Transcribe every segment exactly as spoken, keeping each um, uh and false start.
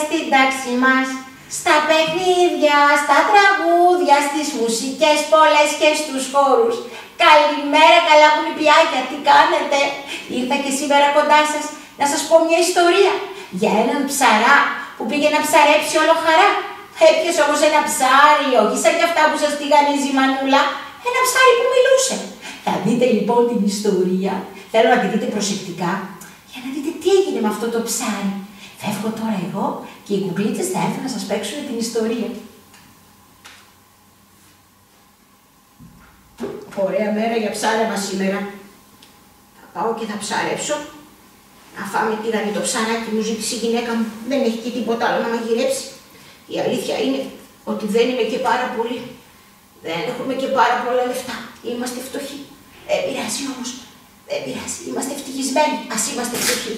στην τάξη μας, στα παιχνίδια, στα τραγούδια, στις μουσικές πολλές και στους χώρους. Καλημέρα, καλά κουνιπιάκια, τι κάνετε? Ήρθα και σήμερα κοντά σας να σας πω μια ιστορία για έναν ψαρά που πήγε να ψαρέψει όλο χαρά. Έπιασε όμως ένα ψάρι, όχι σαν κι αυτά που σας τηγανίζει η μανούλα, ένα ψάρι που μιλούσε. Θα δείτε λοιπόν την ιστορία, θέλω να τη δείτε προσεκτικά, για να δείτε τι έγινε με αυτό το ψάρι. Φεύγω τώρα εγώ και οι κουκλίτσες θα έρθουν να σας παίξουν την ιστορία. Ωραία μέρα για ψάρεμα σήμερα. Θα πάω και θα ψαρέψω. Να φάμε τηγανί το ψαράκι, μου ζήτησε η γυναίκα μου. Δεν έχει και τίποτα άλλο να μαγειρέψει. Η αλήθεια είναι ότι δεν είμαι και πάρα πολύ. Δεν έχουμε και πάρα πολλά λεφτά. Είμαστε φτωχοί. Δεν πειράζει όμως. Δεν πειράζει. Είμαστε ευτυχισμένοι. Ας είμαστε φτωχοί.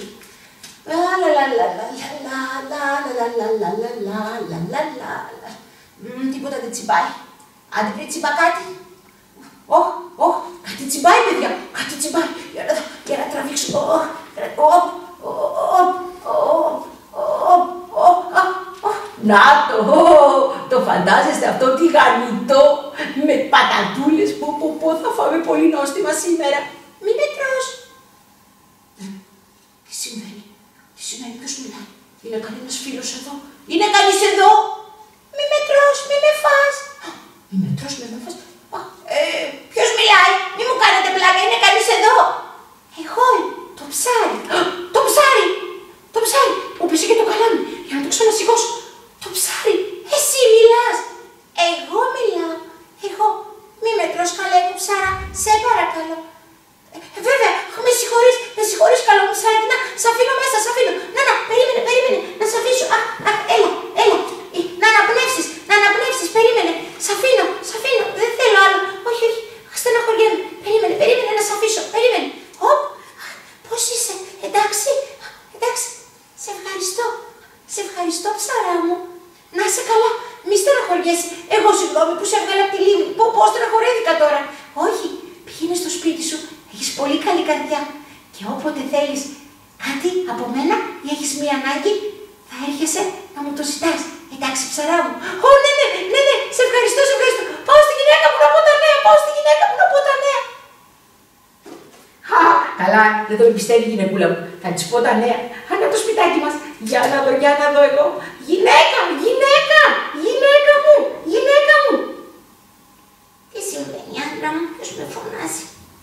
Τίποτα δεν τσιμπάει. Άντε πριν τσιμπά κάτι. Ωχ, ωχ, κάτι τσιμπάει παιδιά. Κάτι τσιμπάει. Για να τραβήξω. Να το, το φαντάζεστε αυτό τηγανιτό με πατατούλες. Πω πω πω, θα φάμε πολύ νόστιμα σήμερα. Μη με τρως. Τι συμβαίνει, τι συμβαίνει, ποιος μιλάει? Είναι κανένας φίλος εδώ? Είναι κανείς εδώ? Μη με τρως, μη με φας. Μη με τρως, μη με φας. Ε, ποιος μιλάει? Μη μου κάνετε πλάκα, είναι κανείς εδώ? Εγώ, το ψάρι. Το ψάρι, το ψάρι. Μου πέσει και το καλάμι για να το ξανασηκώσω. Το ψάρι, εσύ μιλάς. Εγώ μιλάω. Εγώ. Μη με τρως καλέ μου ψάρα, σε παρακαλώ. Ε, βέβαια, με συγχωρείς, με συγχωρείς καλό μου ψάρι. Να, σ' αφήνω μέσα, σ' αφήνω. Να, να, περίμενε, περίμενε, να σ' αφήσω. Α, α, έλα, έλα. Ε, να αναπνεύσεις, να αναπνεύσεις, περίμενε. Σ' αφήνω, σ' αφήνω, δεν θέλω άλλο. Όχι, όχι, στεναχωριέμαι. Περίμενε, περίμενε να σ' αφήσω, περίμενε. Οπ, πώς είσαι, εντάξει, εντάξει. Σε ευχαριστώ, σε ευχαριστώ ψαρά μου. Να είσαι καλά, μη στεναχωριέσαι. Εγώ συγγνώμη που σε έβγαλα από τη λίμνη. Πω πω, στεναχωρέθηκα τώρα. Όχι, πήγαινε στο σπίτι σου, έχεις πολύ καλή καρδιά. Και όποτε θέλεις κάτι από μένα ή έχεις μία ανάγκη, θα έρχεσαι να μου το ζητάς. Εντάξει ψαρά μου. Ω ναι, ναι, ναι, ναι, σε ευχαριστώ, σε ευχαριστώ. Πάω στη γυναίκα μου να πω τα νέα, πάω στη γυναίκα μου να πω τα νέα. Χα, καλά, δεν το πιστεύει η γυναικούλα μου. Θα της πω τα νέα. Ανά το σπιτάκι μας. Για να δω, για να δω εγώ. Γυναίκα, γυναίκα, γυναίκα μου, γυναίκα μου. Τι συμβαίνει, άντρα μου, ποιος με φωνάζει?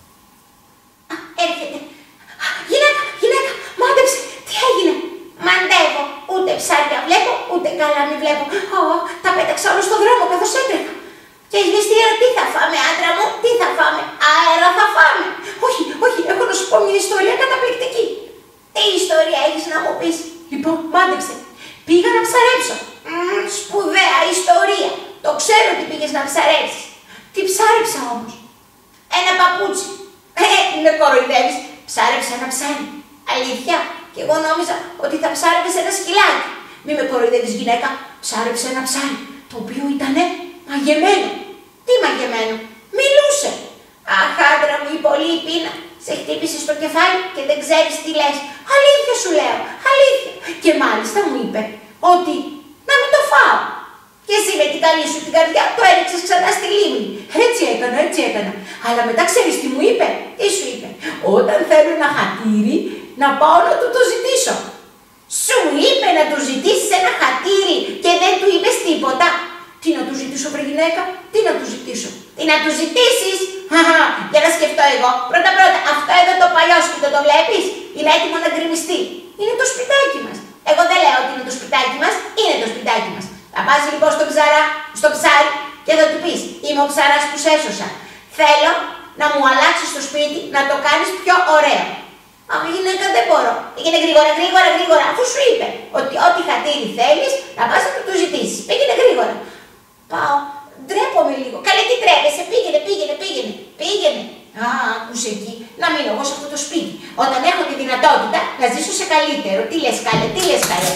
Α, έρχεται. Α, γυναίκα, γυναίκα, μάντεψε, τι έγινε? Μαντεύω, ούτε ψάρια βλέπω, ούτε καλά μη βλέπω. Ω, τα πέταξα όλο στον δρόμο καθώς έτρεχα. Και η σβηστήρα, τι θα φάμε, άντρα μου, τι θα φάμε? Αέρα θα φάμε. Όχι, όχι, έχω να σου πω μια ιστορία καταπληκτική. Τι ιστορία έχεις να μου πεις? Λοιπόν, μάντεψε. Πήγα να ψαρέψω. Μ, σπουδαία ιστορία. Το ξέρω ότι πήγες να ψαρέψεις. Τι ψάρεψα όμως? Ένα παπούτσι. Ε, με κοροϊδεύεις. Ψάρεψα ένα ψάρι. Αλήθεια. Και εγώ νόμιζα ότι θα ψάρευες ένα σκυλάκι. Μη με κοροϊδεύεις γυναίκα. Ψάρεψα ένα ψάρι. Το οποίο ήτανε μαγεμένο. Τι μαγεμένο? Μιλούσε. Αχ, άντρα μου, η πολλή πείνα. Σε χτύπησε στο κεφάλι και δεν ξέρεις τι λες. Αλήθεια σου λέω, αλήθεια. Και μάλιστα μου είπε ότι να μην το φάω. Και εσύ με την καλή σου την καρδιά το έριξες ξανά στη λίμνη. Έτσι έκανα, έτσι έκανα. Αλλά μετά ξέρεις τι μου είπε? Τι σου είπε? Όταν θέλω ένα χατήρι να πάω να του το ζητήσω. Σου είπε να του ζητήσεις ένα χατήρι και δεν του είπες τίποτα? Τι να του ζητήσω, βρε γυναίκα, τι να του ζητήσω? Τι να του ζητήσεις? Χαχα, για να σκεφτώ εγώ. Πρώτα πρώτα, αυτό εδώ το παλιό σπίτι το βλέπεις? Είναι έτοιμο να γκρεμιστεί. Είναι το σπιτάκι μας. Εγώ δεν λέω ότι είναι το σπιτάκι μας, είναι το σπιτάκι μας. Θα πας λοιπόν στο ψαρά, στο ψάρι και θα του πεις: είμαι ο ψαράς που σε έσωσα. Θέλω να μου αλλάξεις το σπίτι, να το κάνεις πιο ωραίο. Α, γυναίκα, δεν μπορώ. Πήγαινε γρήγορα, γρήγορα, γρήγορα. Αφού σου είπε ότι ό,τι χατήρι θέλεις, να πας να του το ζητήσεις. Πήγαινε γρήγορα. Πάω. Ντρέπομαι λίγο. Καλέ, τι τρέπεσαι? Πήγαινε, πήγαινε, πήγαινε. Πήγαινε. Α, άκουσε εκεί. Να μείνω εγώ σε αυτό το σπίτι. Όταν έχω τη δυνατότητα να ζήσω σε καλύτερο. Τι λες, καλέ, τι λες, καλέ?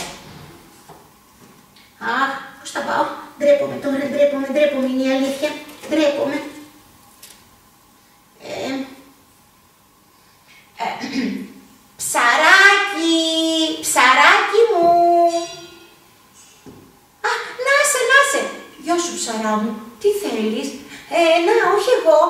Αχ, πώς θα πάω? Ντρέπομαι τώρα, ντρέπομαι, ντρέπομαι, είναι η αλήθεια. Ντρέπομαι. Ε, ε, ψαράκι, ψαράκι μου.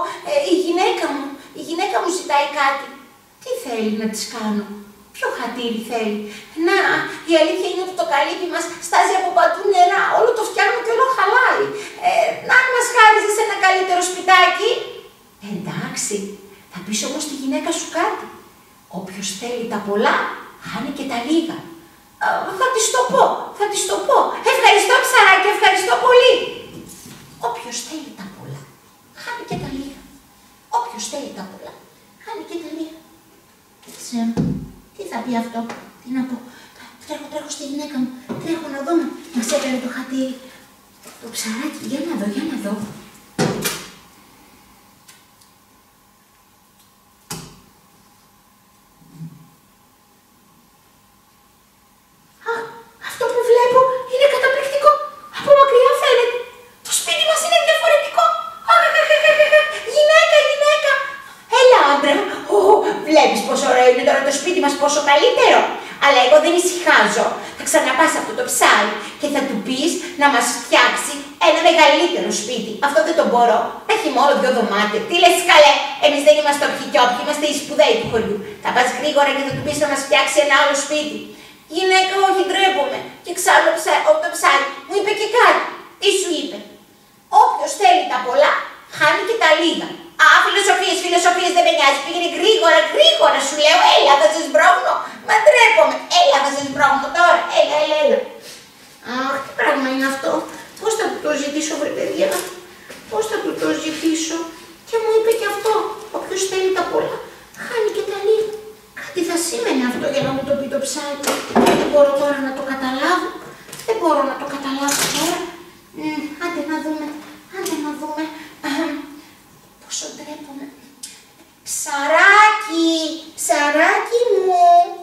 ε, η γυναίκα μου, η γυναίκα μου ζητάει κάτι. Τι θέλει να της κάνω, ποιο χατήρι θέλει. Να, η αλήθεια είναι ότι το καλύπι μας στάζει από παντού νερά, όλο το φτιάχνω και όλο χαλάει. Ε, να μας χάριζες ένα καλύτερο σπιτάκι. Εντάξει, θα πεις όμως τη γυναίκα σου κάτι. Όποιος θέλει τα πολλά, χάνει και τα λίγα. Α, θα της το πω, θα της το πω. Ευχαριστώ ψαράκι, ευχαριστώ πολύ. Όποιος θέλει τα πολλά, χάνει και τα λίγα. Όποιος θέλει τα πολλά, χάνει και τα λίγα. Δεν ξέρω, τι θα πει αυτό, τι να πω. Τρέχω, τρέχω στη γυναίκα μου, τρέχω να δούμε. Μας έκανε το χατήρι. Το ψαράκι, για να δω, για να δω. Πόσο καλύτερο, αλλά εγώ δεν ησυχάζω. Θα ξαναπάς αυτό το ψάρι και θα του πεις να μας φτιάξει ένα μεγαλύτερο σπίτι. Αυτό δεν το μπορώ. Έχει μόνο δύο δωμάτια. Τι λες καλέ, εμείς δεν είμαστε όποιοι και όποιοι, είμαστε οι σπουδαίοι του χωριού. Θα πας γρήγορα και θα του πεις να μας φτιάξει ένα άλλο σπίτι. Γυναίκα, όχι, ντρέπομαι. Και ξάλλου το ψάρι μου είπε και κάτι. Τι σου είπε? Όποιος θέλει τα πολλά, χάνει και τα λίγα. Α, φιλοσοφίες, φιλοσοφίες δεν με νοιάζει. Πήγαινε γρήγορα, γρήγορα σου λέω. Έλα, θα σε σμπρώχνω. Μα ντρέπομαι. Έλα, θα σε σμπρώχνω τώρα. Έλα, έλα, έλα. Αχ, τι πράγμα είναι αυτό. Πώς θα του το ζητήσω, βρε παιδιά. Πώς θα του το ζητήσω. Και μου είπε και αυτό. Όποιος θέλει τα πολλά, χάνει και τα λίγα. Κάτι θα σήμαινε αυτό για να μου το πει το ψάρι. Δεν μπορώ τώρα να το καταλάβω. Δεν μπορώ να το καταλάβω τώρα. Μ, άντε να δούμε. Άντε να δούμε. Πόσο ντρέπομαι. Ψαράκι, ψαράκι μου.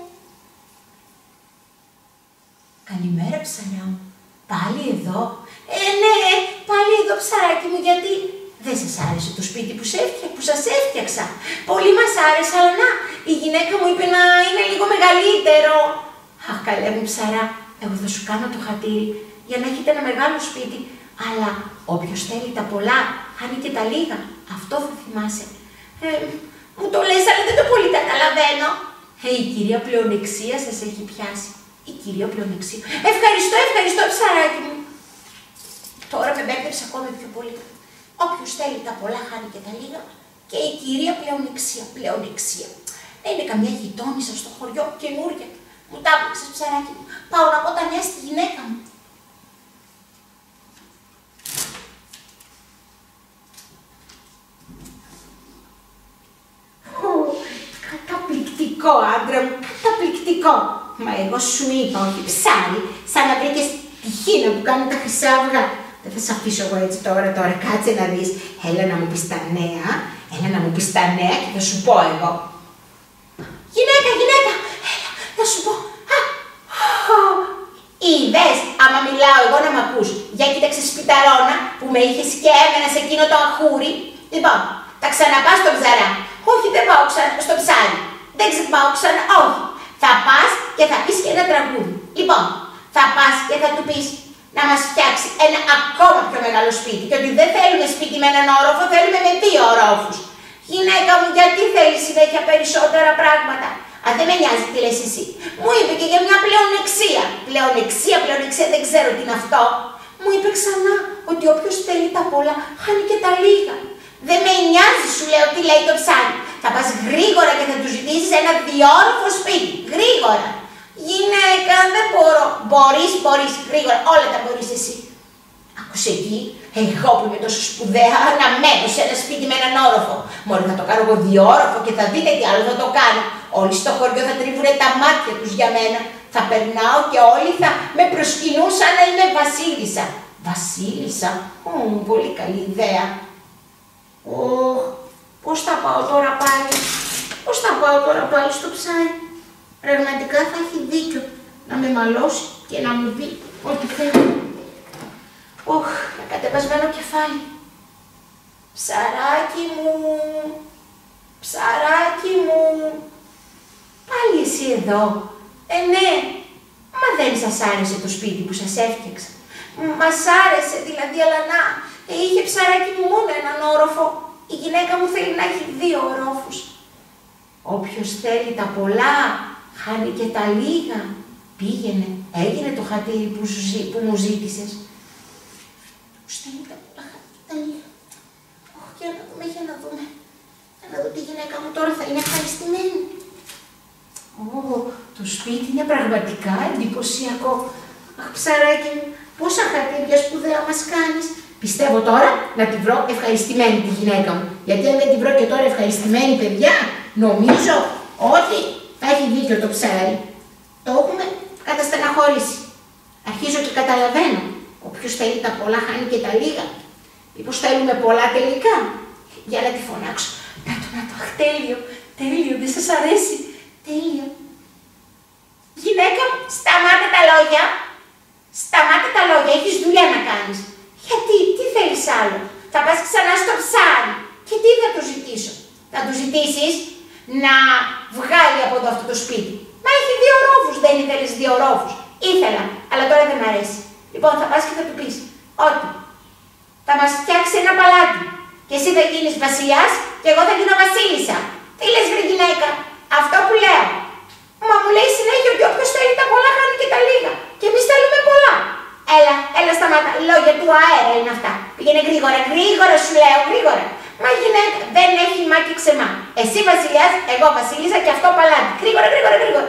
Καλημέρα ψαρά μου. Πάλι εδώ? Ε, ναι, πάλι εδώ ψαράκι μου, γιατί δεν σας άρεσε το σπίτι που, έφτια, που σας έφτιαξα. Πολύ μας άρεσε, αλλά να, η γυναίκα μου είπε να είναι λίγο μεγαλύτερο. Αχ, καλέ μου ψαρά, εγώ θα σου κάνω το χατήρι για να έχετε ένα μεγάλο σπίτι. Αλλά όποιος θέλει τα πολλά, χάνει και τα λίγα. Αυτό θα θυμάσαι. Ε, μου το λες, αλλά δεν το πολύ καταλαβαίνω. Ε, η κυρία Πλεονεξία σας έχει πιάσει. Η κυρία Πλεονεξία. Ευχαριστώ, ευχαριστώ ψαράκι μου. Τώρα με μπέρδεψε ακόμη πιο πολύ. Όποιος θέλει τα πολλά, χάνει και τα λίγα. Και η κυρία Πλεονεξία. Πλεονεξία. Δεν είναι καμιά γειτόνισσα στο χωριό, καινούρια. Μου τα έπληξες ψαράκι μου. Πάω να πω τα νέα στη γυναίκα μου. Καταπληκτικό, άντρα μου, καταπληκτικό. Μα εγώ σου είπα, όχι ψάρι, σαν να βρήκες τη χίνα που κάνει τα χρυσά αυγά. Δεν θα σε αφήσω εγώ έτσι τώρα, τώρα, κάτσε να δεις. Έλα να μου πεις τα νέα, έλα να μου πεις τα νέα και θα σου πω εγώ. Γυναίκα, γυναίκα, έλα, θα σου πω. Είδες, άμα μιλάω εγώ να μ' ακούς. Για κοίταξε σπιταρόνα που με είχες και έμενα σε εκείνο το αχούρι. Λοιπόν, θα ξαναπάς στον ψαρά. Όχι, δεν πάω ξανά στο ψάρι. Δεν ξεπάω ξανά, όχι. Θα πας και θα πεις και ένα τραγούδι. Λοιπόν, θα πας και θα του πεις να μας φτιάξει ένα ακόμα πιο μεγάλο σπίτι. Και ότι δεν θέλουμε σπίτι με έναν όροφο, θέλουμε με δύο ορόφους. Γυναίκα μου, γιατί θέλεις συνέχεια περισσότερα πράγματα? Αν δεν με νοιάζει τι λες εσύ. Μου είπε και για μια πλεονεξία. Πλεονεξία, πλεονεξία, δεν ξέρω τι είναι αυτό. Μου είπε ξανά ότι όποιος θέλει τα πολλά, χάνει και τα λίγα. Δεν με νοιάζει, σου λέω, τι λέει το ψάρι. Θα πας γρήγορα και θα του ζητήσεις ένα διόροφο σπίτι. Γρήγορα. Γυναίκα, δεν μπορώ. Μπορείς, μπορείς, γρήγορα. Όλα τα μπορείς εσύ. Άκουσε εκεί, εγώ που είμαι τόσο σπουδαία, να μένω σε ένα σπίτι με έναν όροφο. Μόλις θα το κάνω εγώ διόροφο και θα δείτε τι άλλο θα το κάνω. Όλοι στο χωριό θα τρίβουνε τα μάτια τους για μένα. Θα περνάω και όλοι θα με προσκυνούν σαν να είμαι βασίλισσα. Βασίλισσα, Ω, πολύ καλή ιδέα. Ωχ, πώς θα πάω τώρα πάλι, πώς θα πάω τώρα πάλι στο ψάρι. Πραγματικά θα έχει δίκιο να με μαλώσει και να μου πει ό,τι θέλει. Ωχ, με κατεβασμένο κεφάλι. Ψαράκι μου, ψαράκι μου. Πάλι εσύ εδώ. Ε, ναι. Μα δεν σας άρεσε το σπίτι που σας έφτιαξα. Μας άρεσε δηλαδή, αλλά να, είχε ψαράκι μου μόνο έναν όροφο. η γυναίκα μου θέλει να έχει δύο ορόφους. Όποιος θέλει τα πολλά, χάνει και τα λίγα. Πήγαινε, έγινε το χατήρι που, σου, που μου ζήτησες. Ποιος θέλει τα πολλά, χάνει και τα λίγα. Oh, για να δούμε, για να δούμε. Για να δω τη γυναίκα μου τώρα θα είναι ευχαριστημένη. Oh, το σπίτι είναι πραγματικά εντυπωσιακό. Αχ, ψαράκι μου, πόσα χατήρια σπουδαία μας κάνεις. Πιστεύω τώρα να τη βρω ευχαριστημένη τη γυναίκα μου. Γιατί αν δεν τη βρω και τώρα ευχαριστημένη, παιδιά, νομίζω ότι θα έχει δίκιο το ψάρι. Το έχουμε καταστεναχωρήσει. Αρχίζω και καταλαβαίνω. Όποιος θέλει τα πολλά χάνει και τα λίγα. Μήπως θέλουμε πολλά τελικά. Για να τη φωνάξω. Να το, να το, αχ, τέλειο, τέλειο, δεν σας αρέσει. Τέλειο. Γυναίκα μου, σταμάτα τα λόγια. Σταμάτα τα λόγια, έχεις δουλειά να κάνεις. Γιατί, τι θέλεις άλλο. Θα πας ξανά στο ψάρι. Και τι θα του ζητήσω. Θα του ζητήσεις να βγάλει από εδώ αυτό το σπίτι. Μα έχει δύο ρόφους, δεν ήθελες δύο ρόφους. Ήθελα, αλλά τώρα δεν μ' αρέσει. Λοιπόν, θα πας και θα του πεις ότι θα μας φτιάξει ένα παλάτι. Και εσύ θα γίνεις βασιλιάς και εγώ θα γίνω βασίλισσα. Τι λες, βρε γυναίκα, αυτό που λέω. Μα μου λέει συνέχεια ότι όποιος θέλει τα πολλά χάνει και τα λίγα. Και εμείς θέλουμε πολλά. Έλα, έλα σταμάτα. Λόγια του αέρα είναι αυτά. Πήγαινε γρήγορα, γρήγορα σου λέω, γρήγορα. Μα γυναίκα δεν έχει μα και ξεμά. Εσύ βασιλιάς, εγώ βασίλισσα και αυτό παλάτι. Γρήγορα, γρήγορα, γρήγορα.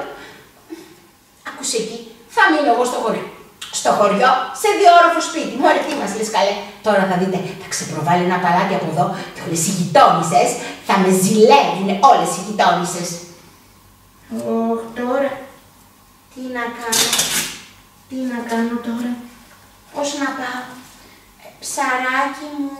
Άκουσε εκεί, θα μείνω εγώ στο χωριό. Στο χωριό, σε διόροφο σπίτι. Μόλι τι μας λες καλέ. Τώρα θα δείτε, θα ξεπροβάλλει ένα παλάτι από εδώ και όλες οι γειτόνισσες θα με ζηλεύουν όλες οι γειτόνισσες. Ωχ, τώρα, τι να κάνω, τι να κάνω τώρα, πώς να πάω. Ε, ψαράκι μου,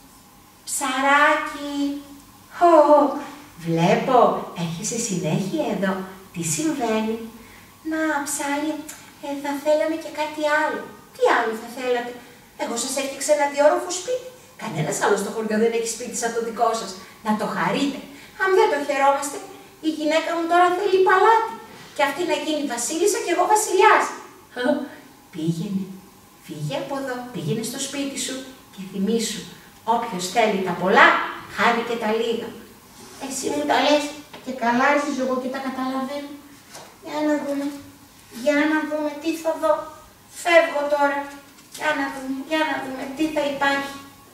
ψαράκι. Ω, βλέπω, έχεις συνέχεια εδώ. Τι συμβαίνει. Να, ψάρι, ε, θα θέλαμε και κάτι άλλο. Τι άλλο θα θέλατε. Εγώ σας έφτιαξα ένα διόροφο σπίτι. Κανένας άλλος στο χωριό δεν έχει σπίτι σαν το δικό σας. Να το χαρείτε. Αν δεν το χαιρόμαστε, η γυναίκα μου τώρα θέλει παλάτι. Και αυτή να γίνει βασίλισσα και εγώ βασιλιάς. Πήγαινε, φύγε από εδώ, πήγαινε στο σπίτι σου και θυμήσου. Όποιος θέλει τα πολλά, χάνει και τα λίγα. Εσύ μου τα λες και καλά αρχίζω εγώ και τα καταλαβαίνω. Για να δούμε, για να δούμε τι θα δω. Φεύγω τώρα. Για να δούμε, για να δούμε τι θα υπάρχει.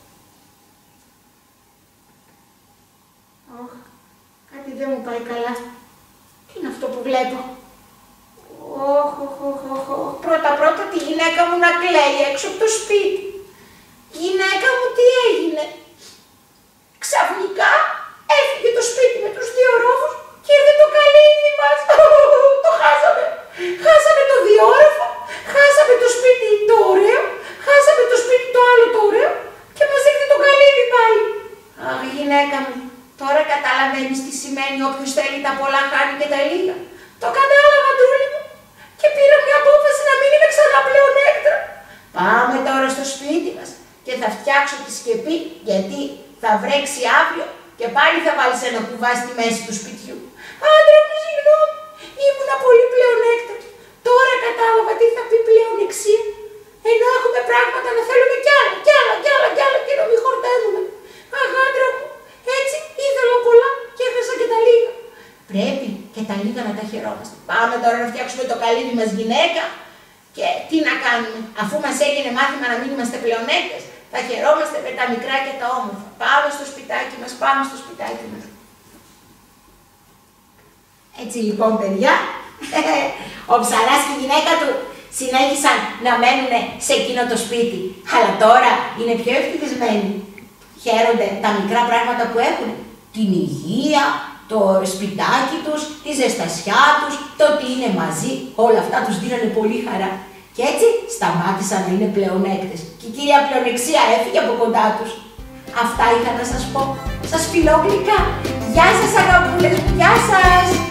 Ωχ, κάτι δεν μου πάει καλά. Τι είναι αυτό που βλέπω. Ωχ, ωχ, ωχ, ωχ, ωχ. Πρώτα πρώτα τη γυναίκα μου να κλαίει έξω από το σπίτι. Γυναίκα μου τι έγινε. Ξαφνικά έφυγε το σπίτι με τους δύο ρόφους και ήρθε το καλύβι μας. Το χάσαμε. Χάσαμε το διόροφο, χάσαμε το σπίτι το ωραίο, χάσαμε το σπίτι το άλλο το ωραίο και μας ήρθε το καλύβι πάλι. Αχ, γυναίκα μου, τώρα καταλαβαίνεις τι σημαίνει όποιος θέλει τα πολλά χάνει και τα λίγα. Το κατάλαβα, Ντρούλη μου, και πήρα μια απόφαση να μην είμαι ξανά πλεονέκτρα. Πάμε τώρα στο σπίτι μας και θα φτιάξω τη σκεπή γιατί θα βρέξει αύριο και πάλι θα βάλεις ένα κουβά στη μέση του σπιτιού. Άντρα μου, συγγνώμη, ήμουνα πολύ πλεονέκτρα. Τώρα κατάλαβα τι θα πει πλεονεξία. Ενώ έχουμε πράγματα να θέλουμε κι άλλα, κι άλλα, κι άλλα, κι άλλα και να μην χορταίνουμε. Αχ, άντρα μου, έτσι ήθελα πολλά και έχασα και τα λίγα. Πρέπει και τα λίγα να τα χαιρόμαστε. Πάμε τώρα να φτιάξουμε το καλύβι μας, γυναίκα. Και τι να κάνουμε, αφού μας έγινε μάθημα να μην είμαστε πλεονέκτες, θα χαιρόμαστε με τα μικρά και τα όμορφα. Πάμε στο σπιτάκι μας, πάμε στο σπιτάκι μας. Έτσι λοιπόν, παιδιά, ο ψαράς και η γυναίκα του συνέχισαν να μένουν σε εκείνο το σπίτι. Αλλά τώρα είναι πιο ευτυχισμένοι. Χαίρονται τα μικρά πράγματα που έχουν. Την υγεία, το σπιτάκι τους, τη ζεστασιά τους, το ότι είναι μαζί. Όλα αυτά τους δίνανε πολύ χαρά. Και έτσι σταμάτησαν να είναι πλεονέκτες. Και η κυρία Πλεονεξία έφυγε από κοντά τους. Αυτά είχα να σας πω. Σας φιλώ γλυκά. Γεια σας αγαπούλες, γεια σας.